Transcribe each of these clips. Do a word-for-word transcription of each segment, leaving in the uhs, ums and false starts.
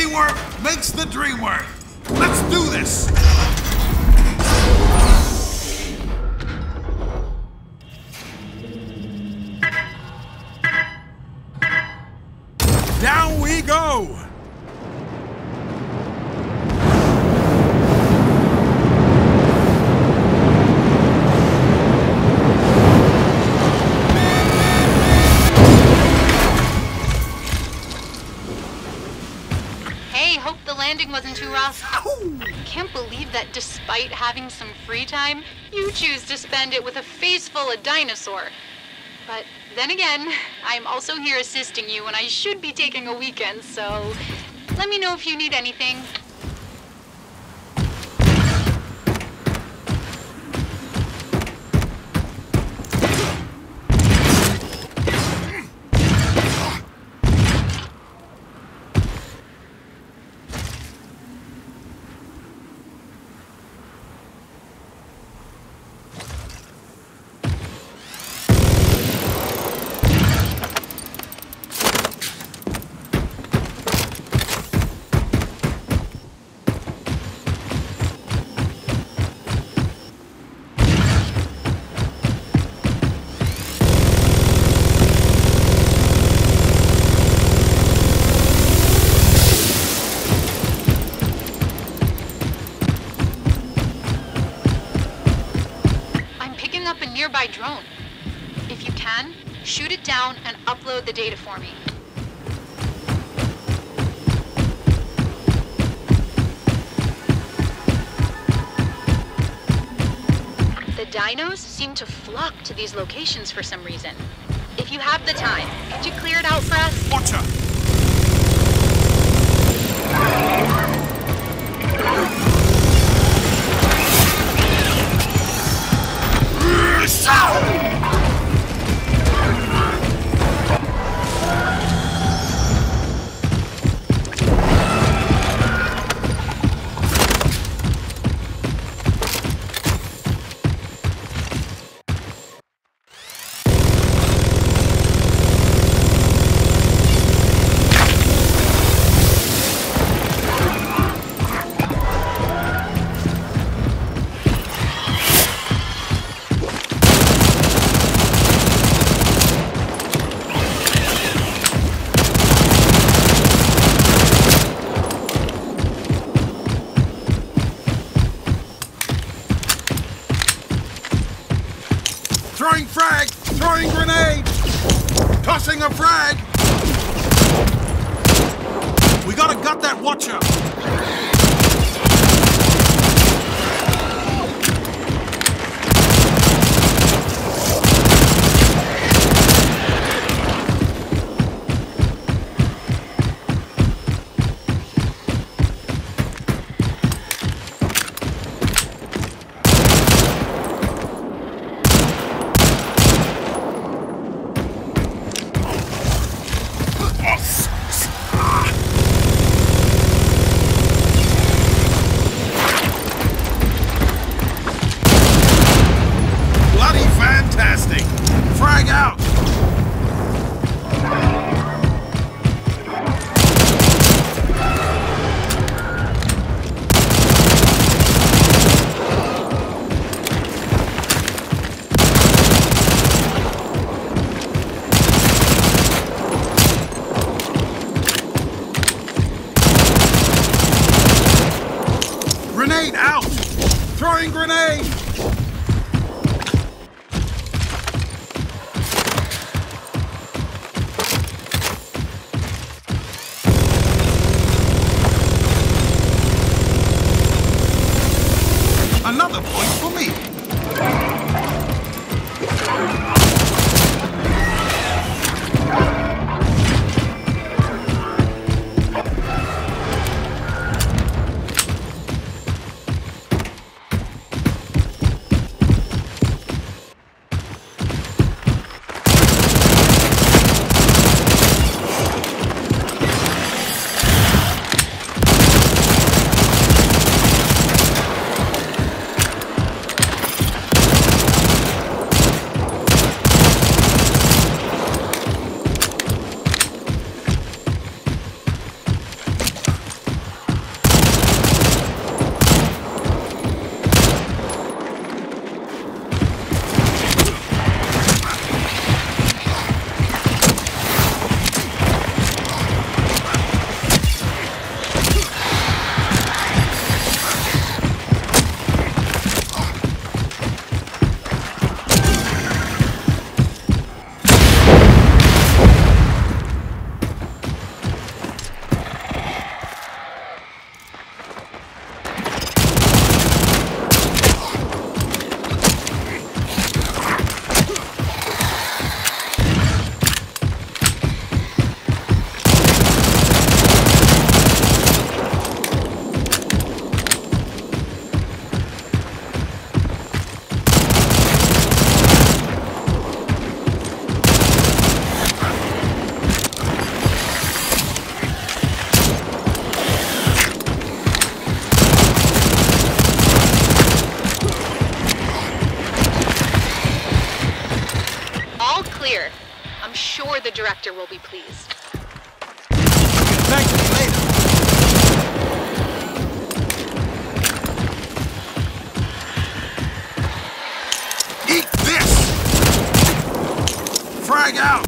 Teamwork makes the dream work. Let's do this! Down we go! Hey, hope the landing wasn't too rough. Can't believe that despite having some free time, you choose to spend it with a face full of dinosaur. But then again, I'm also here assisting you and I should be taking a weekend, so let me know if you need anything. Up a nearby drone. If you can, shoot it down and upload the data for me. The dinos seem to flock to these locations for some reason. If you have the time, could you clear it out for us? Watch out! Throwing frag! Throwing grenade! Tossing a frag! We gotta gut that watcher! Frag out! Grenade out! Throwing grenade! Another point for me. I'm sure the director will be pleased. Thank you later. Eat this! Frag out!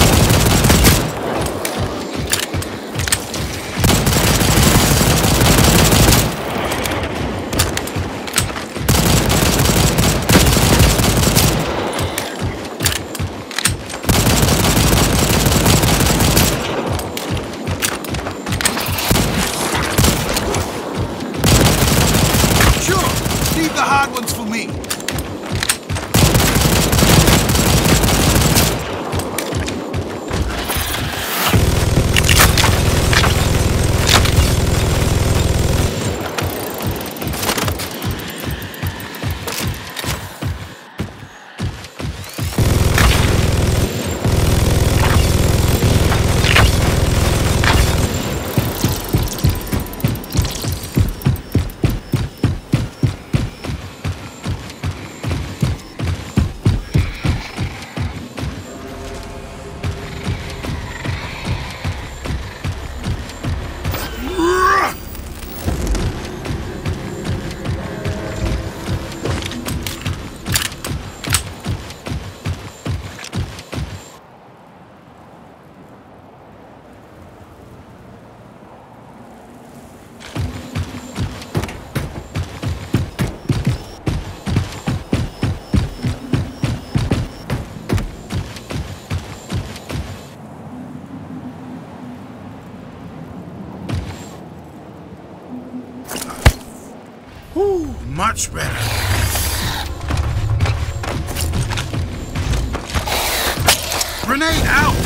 Leave the hard ones for me. Ooh, much better. Grenade out!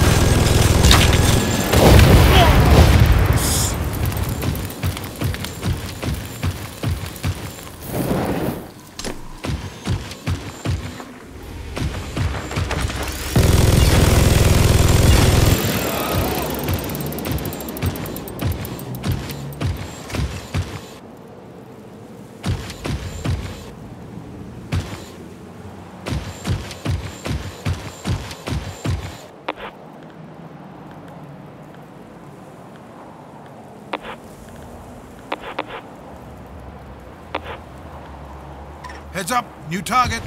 Heads up, new target.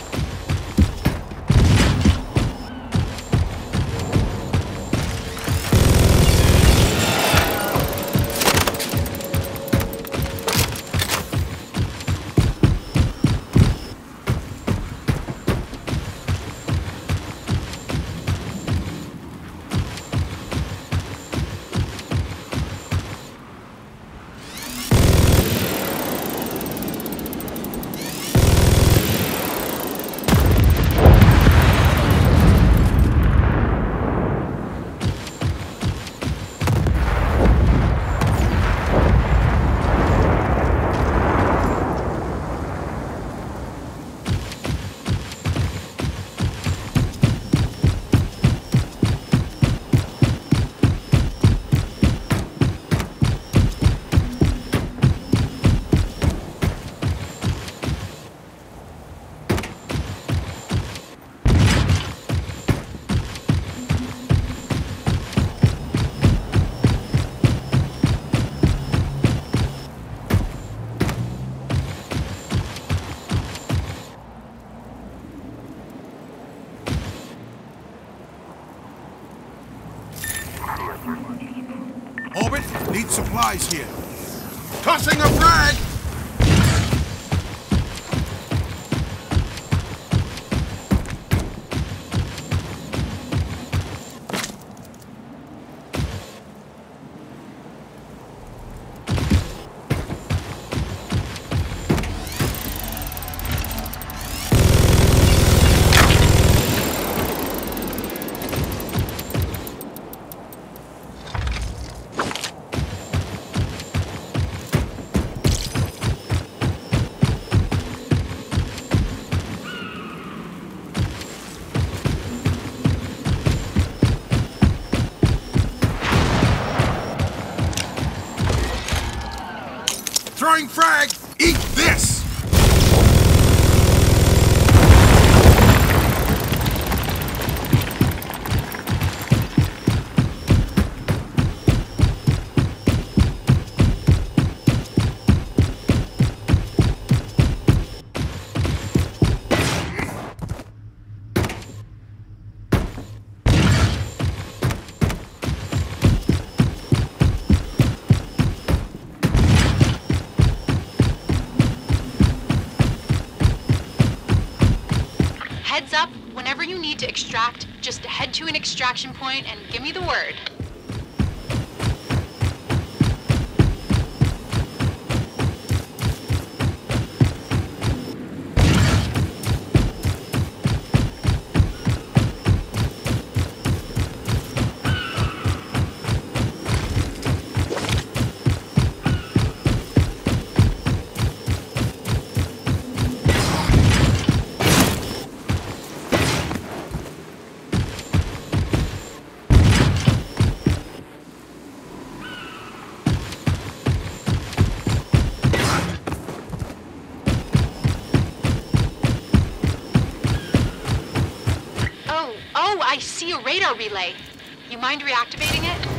Orbit, need supplies here. Tossing a frag! Throwing frag! Eat this! need to extract, just head to an extraction point and give me the word. Oh, I see a radar relay. You mind reactivating it?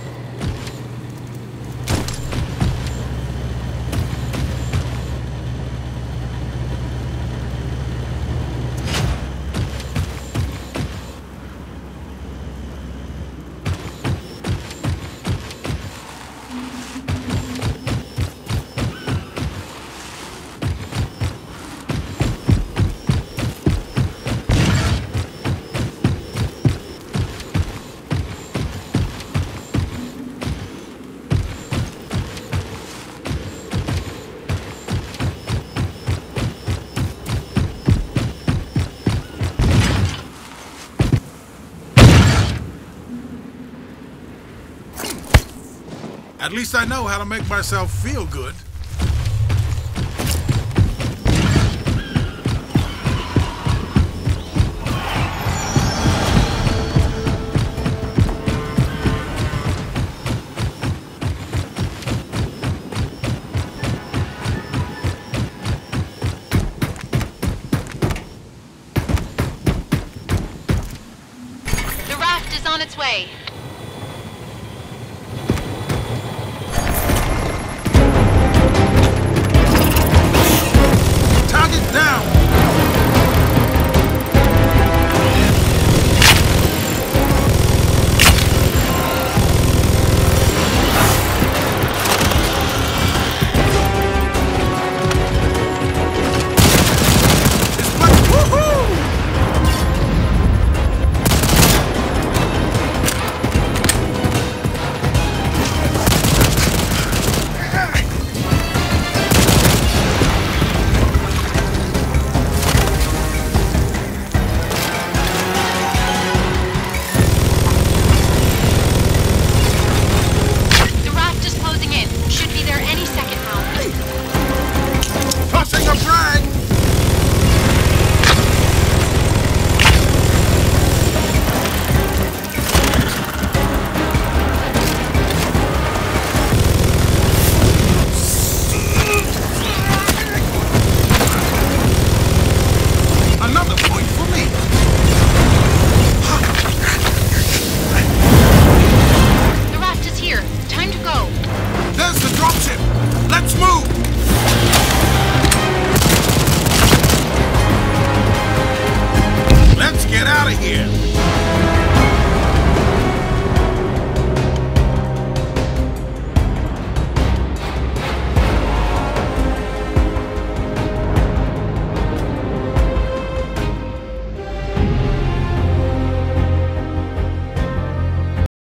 At least I know how to make myself feel good. The raft is on its way.